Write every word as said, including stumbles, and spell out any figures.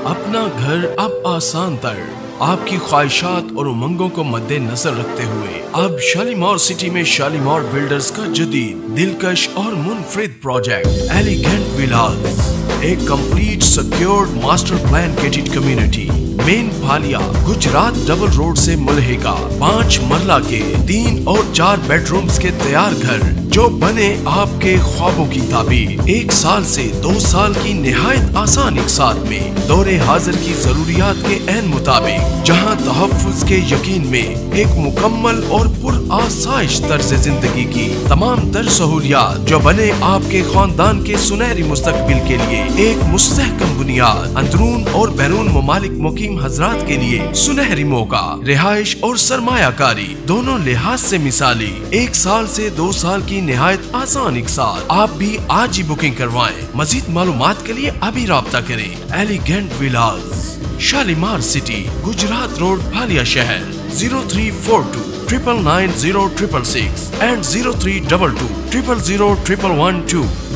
اپنا گھر اب آسان تر، آپ کی خواہشات اور امنگوں کو مد نظر رکھتے ہوئے اب شالیمار سٹی میں شالیمار بلڈرز کا جدید، دلکش اور منفرد پروجیکٹ ایلیگنٹ ولاز، ایک complete secured master plan gated community, main Phalia, Gujrat double road سے ملحقہ، پانچ مرلہ کے تین اور چار بیڈ رومز کے تیار گھر جو بنے آپ کے خوابوں کی تعبیر، ایک سال سے دو سال کی نہایت آسان اقساط میں، دور حاضر کی ضروریات کے عین مطابق، جہاں تحفظ کے یقین میں ایک مکمل اور پر آسائش طرز زندگی کی تمام تر سہولیات جو بنے آپ کے خاندان کے سنہری مستقبل کے لیے ایک مستحکم بنیاد، اندرون اور بیرون ممالک مقیم حضرات کے لیے سنہری موقع، رہائش اور سرمایہ کاری دونوں لحاظ سے مثالی، ایک سال سے دو سال کی نہایت آسان اقساط۔ آپ بھی آج ہی بکنگ کروائیں۔ مزید معلومات کے لیے ابھی رابطہ کریں۔ Elegant villas, Shalimar city, Gujrat road, Phalia شہر، zero three four two triple nine zero triple six and zero three double two triple zero triple one to.